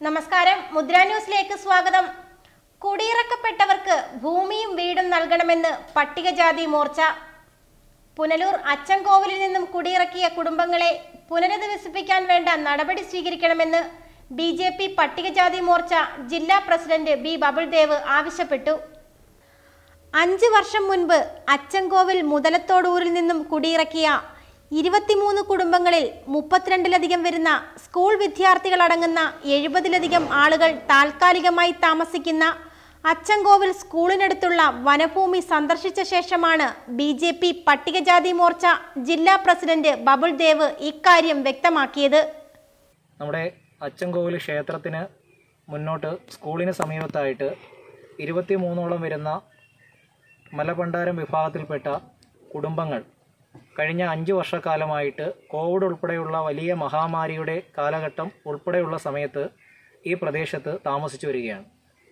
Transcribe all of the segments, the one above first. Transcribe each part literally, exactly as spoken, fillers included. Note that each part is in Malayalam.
നമസ്കാരം, മുദ്ര ന്യൂസിലേക്ക് സ്വാഗതം. കുടിയിറക്കപ്പെട്ടവർക്ക് ഭൂമിയും വീടും നൽകണമെന്ന് പട്ടികജാതി മോർച്ച. പുനലൂർ അച്ചൻകോവിലിൽ നിന്നും കുടിയിറക്കിയ കുടുംബങ്ങളെ പുനരധിവസിപ്പിക്കാൻ വേണ്ട നടപടി സ്വീകരിക്കണമെന്ന് ബി ജെ പി പട്ടികജാതി മോർച്ച ജില്ലാ പ്രസിഡന്റ് ബി ബബിൾദേവ് ആവശ്യപ്പെട്ടു. അഞ്ച് വർഷം മുൻപ് അച്ചൻകോവിൽ മുതലത്തോടൂരിൽ നിന്നും കുടിയിറക്കിയ ഇരുപത്തിമൂന്ന് കുടുംബങ്ങളിൽ മുപ്പത്തിരണ്ടിലധികം വരുന്ന സ്കൂൾ വിദ്യാർത്ഥികളടങ്ങുന്ന എഴുപതിലധികം ആളുകൾ താൽക്കാലികമായി താമസിക്കുന്ന അച്ചൻകോവിൽ സ്കൂളിനടുത്തുള്ള വനഭൂമി സന്ദർശിച്ച ശേഷമാണ് ബി ജെ പി പട്ടികജാതി മോർച്ച ജില്ലാ പ്രസിഡന്റ് ബബിൾദേവ് ഇക്കാര്യം വ്യക്തമാക്കിയത്. നമ്മുടെ അച്ചൻകോവിൽ ക്ഷേത്രത്തിന് മുന്നോട്ട് സ്കൂളിന് സമീപത്തായിട്ട് ഇരുപത്തിമൂന്നോളം വരുന്ന മലബണ്ടാരം വിഭാഗത്തിൽപ്പെട്ട കുടുംബങ്ങൾ കഴിഞ്ഞ അഞ്ച് വർഷക്കാലമായിട്ട് കോവിഡ് ഉൾപ്പെടെയുള്ള വലിയ മഹാമാരിയുടെ കാലഘട്ടം ഉൾപ്പെടെയുള്ള സമയത്ത് ഈ പ്രദേശത്ത് താമസിച്ചു വരികയാണ്.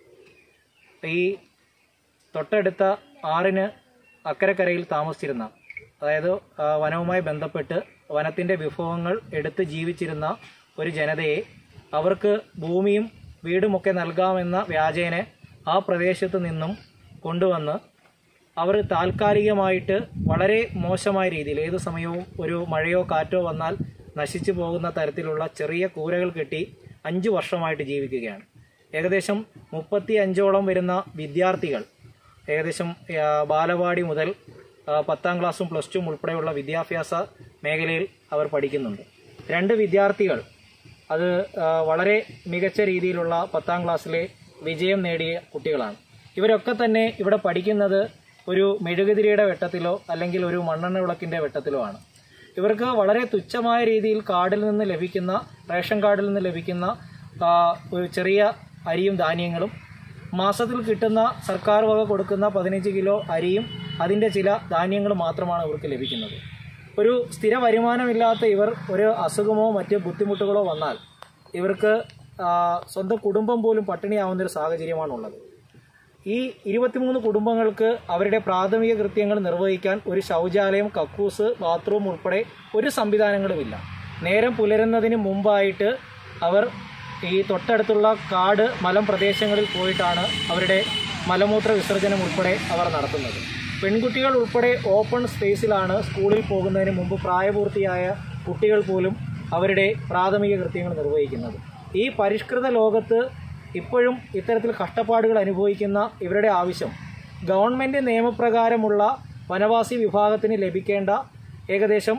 ഈ തൊട്ടടുത്ത ആറിന് അക്കരക്കരയിൽ താമസിച്ചിരുന്ന, അതായത് വനവുമായി ബന്ധപ്പെട്ട് വനത്തിൻ്റെ വിഭവങ്ങൾ എടുത്ത് ജീവിച്ചിരുന്ന ഒരു ജനതയെ അവർക്ക് ഭൂമിയും വീടുമൊക്കെ നൽകാമെന്ന വ്യാജേന ആ പ്രദേശത്ത് നിന്നും കൊണ്ടുവന്ന് അവർ താൽക്കാലികമായിട്ട് വളരെ മോശമായ രീതിയിൽ ഏതു സമയവും ഒരു മഴയോ കാറ്റോ വന്നാൽ നശിച്ചു പോകുന്ന തരത്തിലുള്ള ചെറിയ കൂരകൾ കെട്ടി അഞ്ച് വർഷമായിട്ട് ജീവിക്കുകയാണ്. ഏകദേശം മുപ്പത്തി അഞ്ചോളം വരുന്ന വിദ്യാർത്ഥികൾ ഏകദേശം ബാലവാടി മുതൽ പത്താം ക്ലാസ്സും പ്ലസ് ടു ഉൾപ്പെടെയുള്ള വിദ്യാഭ്യാസ മേഖലയിൽ അവർ പഠിക്കുന്നുണ്ട്. രണ്ട് വിദ്യാർത്ഥികൾ അത് വളരെ മികച്ച രീതിയിലുള്ള പത്താം ക്ലാസ്സിലെ വിജയം നേടിയ കുട്ടികളാണ്. ഇവരൊക്കെ തന്നെ ഇവിടെ പഠിക്കുന്നത് ഒരു മെഴുകുതിരിയുടെ വെട്ടത്തിലോ അല്ലെങ്കിൽ ഒരു മണ്ണെണ്ണ വിളക്കിൻ്റെ വെട്ടത്തിലോ ആണ്. ഇവർക്ക് വളരെ തുച്ഛമായ രീതിയിൽ കാർഡിൽ നിന്ന് ലഭിക്കുന്ന റേഷൻ കാർഡിൽ നിന്ന് ലഭിക്കുന്ന ഒരു ചെറിയ അരിയും ധാന്യങ്ങളും, മാസത്തിൽ കിട്ടുന്ന സർക്കാർ വക കൊടുക്കുന്ന പതിനഞ്ച് കിലോ അരിയും അതിൻ്റെ ചില ധാന്യങ്ങളും മാത്രമാണ് ഇവർക്ക് ലഭിക്കുന്നത്. ഒരു സ്ഥിര വരുമാനമില്ലാത്ത ഇവർ ഒരു അസുഖമോ മറ്റ് ബുദ്ധിമുട്ടുകളോ വന്നാൽ ഇവർക്ക് സ്വന്തം കുടുംബം പോലും പട്ടിണിയാവുന്നൊരു സാഹചര്യമാണുള്ളത്. ഈ ഇരുപത്തിമൂന്ന് കുടുംബങ്ങൾക്ക് അവരുടെ പ്രാഥമിക കൃത്യങ്ങൾ നിർവഹിക്കാൻ ഒരു ശൗചാലയം, കക്കൂസ്, ബാത്റൂം ഉൾപ്പെടെ ഒരു സംവിധാനങ്ങളുമില്ല. നേരം പുലരുന്നതിന് മുമ്പായിട്ട് അവർ ഈ തൊട്ടടുത്തുള്ള കാട് മലം പ്രദേശങ്ങളിൽ പോയിട്ടാണ് അവരുടെ മലമൂത്ര വിസർജനം ഉൾപ്പെടെ അവർ നടത്തുന്നത്. പെൺകുട്ടികൾ ഉൾപ്പെടെ ഓപ്പൺ സ്പേസിലാണ് സ്കൂളിൽ പോകുന്നതിന് മുമ്പ് പ്രായപൂർത്തിയായ കുട്ടികൾ പോലും അവരുടെ പ്രാഥമിക കൃത്യങ്ങൾ നിർവഹിക്കുന്നത്. ഈ പരിഷ്കൃത ലോകത്ത് ഇപ്പോഴും ഇത്തരത്തിൽ കഷ്ടപ്പാടുകൾ അനുഭവിക്കുന്ന ഇവരുടെ ആവശ്യം ഗവൺമെൻറ് നിയമപ്രകാരമുള്ള വനവാസി വിഭാഗത്തിന് ലഭിക്കേണ്ട ഏകദേശം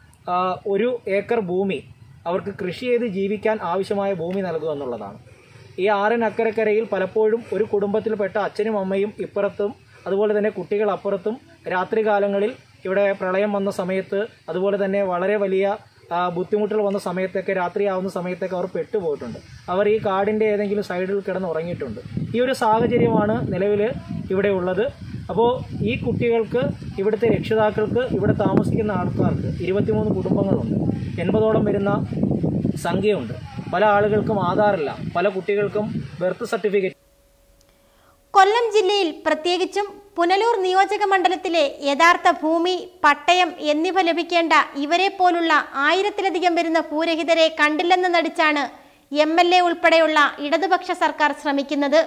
ഒരു ഏക്കർ ഭൂമി അവർക്ക് കൃഷി ചെയ്ത് ജീവിക്കാൻ ആവശ്യമായ ഭൂമി നൽകുക എന്നുള്ളതാണ്. ഈ ആറിന് അക്കരക്കരയിൽ പലപ്പോഴും ഒരു കുടുംബത്തിൽപ്പെട്ട അച്ഛനും അമ്മയും ഇപ്പുറത്തും അതുപോലെ തന്നെ കുട്ടികൾ അപ്പുറത്തും രാത്രികാലങ്ങളിൽ ഇവിടെ പ്രളയം വന്ന സമയത്ത് അതുപോലെ തന്നെ വളരെ വലിയ ബുദ്ധിമുട്ടുകൾ വന്ന സമയത്തൊക്കെ രാത്രിയാവുന്ന സമയത്തൊക്കെ അവർ പെട്ടുപോയിട്ടുണ്ട്. അവർ ഈ കാടിൻ്റെ ഏതെങ്കിലും സൈഡിൽ കിടന്ന് ഉറങ്ങിയിട്ടുണ്ട്. ഈ ഒരു സാഹചര്യമാണ് നിലവിൽ ഇവിടെ ഉള്ളത്. അപ്പോൾ ഈ കുട്ടികൾക്ക്, ഇവിടുത്തെ രക്ഷിതാക്കൾക്ക്, ഇവിടെ താമസിക്കുന്ന ആൾക്കാർക്ക് ഇരുപത്തിമൂന്ന് കുടുംബങ്ങളുണ്ട്, എൺപതോളം വരുന്ന സംഖ്യയുണ്ട്. പല ആളുകൾക്കും ആധാറില്ല, പല കുട്ടികൾക്കും ബർത്ത് സർട്ടിഫിക്കറ്റ്. കൊല്ലം ജില്ലയിൽ പ്രത്യേകിച്ചും പുനലൂർ നിയോജക മണ്ഡലത്തിലെ യഥാർത്ഥ ഭൂമി, പട്ടയം എന്നിവ ലഭിക്കേണ്ട ഇവരെ പോലുള്ള ആയിരത്തിലധികം വരുന്ന ഭൂരഹിതരെ കണ്ടില്ലെന്ന് നടിച്ചാണ് എം എൽ എ ഉൾപ്പെടെയുള്ള ഇടതുപക്ഷ സർക്കാർ ശ്രമിക്കുന്നത്.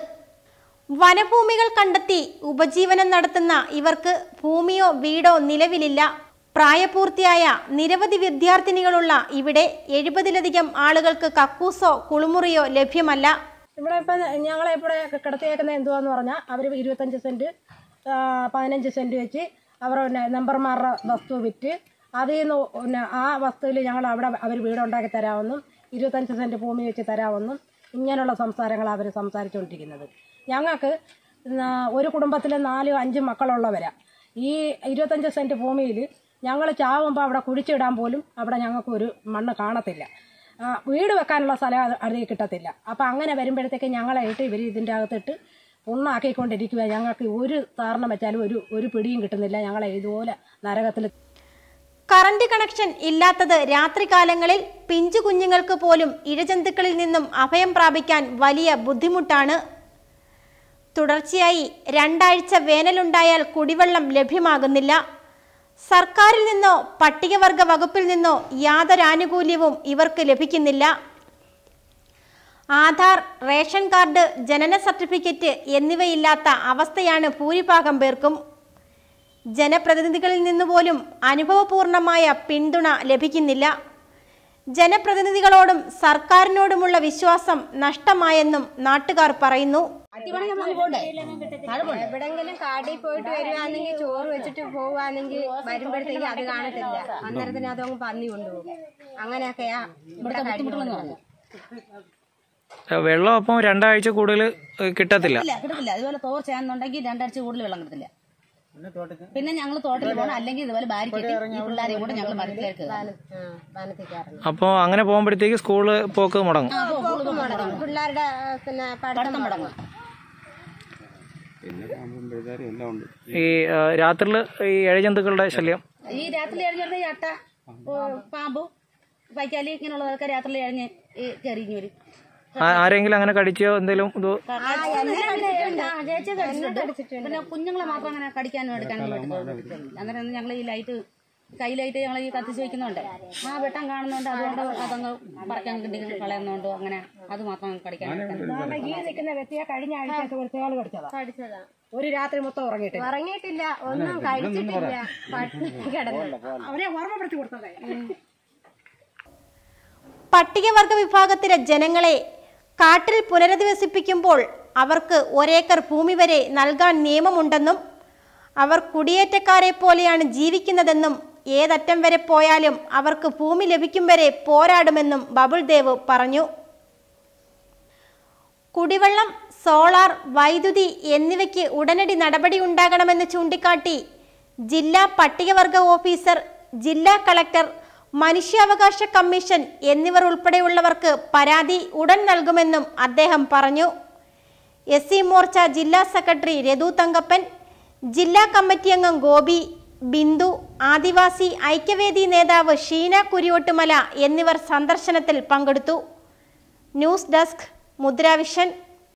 വനഭൂമികൾ കണ്ടെത്തി ഉപജീവനം നടത്തുന്ന ഇവർക്ക് ഭൂമിയോ വീടോ നിലവിലില്ല. പ്രായപൂർത്തിയായ നിരവധി വിദ്യാർത്ഥിനികളുള്ള ഇവിടെ എഴുപതിലധികം ആളുകൾക്ക് കക്കൂസോ കുളിമുറിയോ ലഭ്യമല്ല. ഇവിടെ ഇപ്പം ഞങ്ങളെ ഇവിടെ കിടത്തിയേക്കുന്നത് എന്തുവാന്ന് പറഞ്ഞാൽ അവർ ഇരുപത്തഞ്ച് സെൻറ്റ് പതിനഞ്ച് സെൻറ്റ് വെച്ച് അവർ പിന്നെ മെമ്പർമാരുടെ വസ്തു വിറ്റ് അതിൽ നിന്ന് പിന്നെ ആ വസ്തുവിൽ ഞങ്ങൾ അവിടെ അവർ വീടുണ്ടാക്കി തരാമെന്നും ഇരുപത്തഞ്ച് സെൻറ്റ് ഭൂമി വെച്ച് തരാമെന്നും ഇങ്ങനെയുള്ള സംസാരങ്ങളാണ് അവർ സംസാരിച്ചുകൊണ്ടിരിക്കുന്നത്. ഞങ്ങൾക്ക് ഒരു കുടുംബത്തിൽ നാലും അഞ്ചും മക്കളുള്ളവരാണ്. ഈ ഇരുപത്തഞ്ച് സെൻറ്റ് ഭൂമിയിൽ ഞങ്ങൾ ചാവുമ്പോൾ അവിടെ കുഴിച്ചിടാൻ പോലും അവിടെ ഞങ്ങൾക്ക് ഒരു മണ്ണ് കാണത്തില്ല. വീട് വെക്കാനുള്ള സ്ഥലം അതിൽ കിട്ടത്തില്ല. അപ്പം അങ്ങനെ വരുമ്പോഴത്തേക്ക് ഞങ്ങളായിട്ട് ഇവർ ഇതിൻ്റെ അകത്തിട്ട് പുണ്ണാക്കിക്കൊണ്ടിരിക്കുക. ഞങ്ങൾക്ക് ഒരു താരണം വെച്ചാലും ഒരു ഒരു പിടിയും കിട്ടുന്നില്ല. ഞങ്ങളെ ഇതുപോലെ നരകത്തിൽ. കറണ്ട് കണക്ഷൻ ഇല്ലാത്തത് രാത്രികാലങ്ങളിൽ പിഞ്ചു കുഞ്ഞുങ്ങൾക്ക് പോലും ഇഴജന്തുക്കളിൽ നിന്നും അഭയം പ്രാപിക്കാൻ വലിയ ബുദ്ധിമുട്ടാണ്. തുടർച്ചയായി രണ്ടാഴ്ച വേനലുണ്ടായാൽ കുടിവെള്ളം ലഭ്യമാകുന്നില്ല. സർക്കാരിൽ നിന്നോ പട്ടികവർഗ വകുപ്പിൽ നിന്നോ യാതൊരു ആനുകൂല്യവും ഇവർക്ക് ലഭിക്കുന്നില്ല. ആധാർ, റേഷൻ കാർഡ്, ജനന സർട്ടിഫിക്കറ്റ് എന്നിവയില്ലാത്ത അവസ്ഥയാണ് ഭൂരിഭാഗം പേർക്കും. ജനപ്രതിനിധികളിൽ നിന്നുപോലും അനുഭവപൂർണമായ പിന്തുണ ലഭിക്കുന്നില്ല. ജനപ്രതിനിധികളോടും സർക്കാരിനോടുമുള്ള വിശ്വാസം നഷ്ടമായെന്നും നാട്ടുകാർ പറയുന്നു. എവിടെങ്കിലും കാട്ടിൽ പോയിട്ട് വരുവാണെങ്കിൽ ചോറ് വെച്ചിട്ട് പോവാണെങ്കിൽ വരുമ്പോഴത്തേക്ക് അത് കാണത്തില്ല. അന്നേരത്തിന് അതങ്ങ് പന്നി കൊണ്ടുപോകും. അങ്ങനെയൊക്കെയാ ഇവിടെ കാര്യങ്ങളെന്ന് പറഞ്ഞു. വെള്ളം അപ്പം രണ്ടാഴ്ച കൂടുതൽ കിട്ടത്തില്ല കിട്ടത്തില്ല അതുപോലെ തോർച്ചയാണെന്നുണ്ടെങ്കിൽ രണ്ടാഴ്ച കൂടുതൽ വെള്ളം കിട്ടത്തില്ല. പിന്നെ ഞങ്ങൾ തോട്ടിൽ പോകണം, അല്ലെങ്കിൽ ഇതുപോലെ ബാരിക്കെട്ടി ഈ പിള്ളേരെയും കൂടെ ഞങ്ങൾ മരത്തിലേക്ക്. അപ്പോൾ അങ്ങനെ പോകുമ്പോഴത്തേക്ക് സ്കൂള് പോക്ക് മുടങ്ങും. പിള്ളേരുടെ പിന്നെ പഠിത്തം മുടങ്ങും. ഈ രാത്രിയിൽ ഈ ഇഴജന്തുക്കളുടെ ശല്യം, ഈ രാത്രി എഴിഞ്ഞിരുന്ന ഈ അട്ട, പാമ്പ്, പൈക്കാലി ഇങ്ങനെയുള്ളതൊക്കെ രാത്രി എഴിഞ്ഞ് ഈ കയറിഞ്ഞ് വരും. ആരെങ്കിലും അങ്ങനെ കടിച്ചോ എന്തെങ്കിലും ഇത്? പിന്നെ കുഞ്ഞുങ്ങളെ മാത്രം അങ്ങനെ കടിക്കാനും എടുക്കാനും അന്നേരം ഞങ്ങൾ ഈ ലൈറ്റ് കയ്യിലായിട്ട് ഞങ്ങൾ ഈ കത്തിച്ച് വെക്കുന്നുണ്ട്. ആ വെട്ടം കാണുന്നുണ്ട്, അതുകൊണ്ട് അതങ്ങ് പറിക്കാൻ കിട്ടി കളയുന്നുണ്ട്. അങ്ങനെ അത് മാത്രം കടിക്കാൻ. ഈ നിൽക്കുന്ന വ്യക്തിയെ കഴിഞ്ഞ ആഴ്ച കടിച്ചതാ. ഒരു രാത്രി മൊത്തം ഉറങ്ങിയിട്ട് ഉറങ്ങിയിട്ടില്ല, ഒന്നും കഴിച്ചിട്ടില്ല, കിടന്നു. അവരെ ഓർമ്മപ്പെടുത്തി കൊടുത്തതേ. പട്ടികവർഗ വിഭാഗത്തിലെ ജനങ്ങളെ കാട്ടിൽ പുനരധിവസിപ്പിക്കുമ്പോൾ അവർക്ക് ഒരേക്കർ ഭൂമി വരെ നൽകാൻ നിയമമുണ്ടെന്നും അവർ കുടിയേറ്റക്കാരെ പോലെയാണ് ജീവിക്കുന്നതെന്നും ഏതറ്റം വരെ പോയാലും അവർക്ക് ഭൂമി ലഭിക്കും വരെ പോരാടുമെന്നും ബബിൾ ദേവ് പറഞ്ഞു. കുടിവെള്ളം, സോളാർ, വൈദ്യുതി എന്നിവയ്ക്ക് ഉടനടി നടപടി ഉണ്ടാകണമെന്ന് ചൂണ്ടിക്കാട്ടി ജില്ലാ പട്ടികവർഗ ഓഫീസർ, ജില്ലാ കളക്ടർ, മനുഷ്യാവകാശ കമ്മീഷൻ എന്നിവർ ഉൾപ്പെടെയുള്ളവർക്ക് പരാതി ഉടൻ നൽകുമെന്നും അദ്ദേഹം പറഞ്ഞു. എസ് സി മോർച്ച ജില്ലാ സെക്രട്ടറി രതു തങ്കപ്പൻ, ജില്ലാ കമ്മിറ്റി അംഗം ഗോപി, ബിന്ദു, ആദിവാസി ഐക്യവേദി നേതാവ് ഷീന കുരിയോട്ടുമല എന്നിവർ സന്ദർശനത്തിൽ പങ്കെടുത്തു. News desk, Mudra Vision.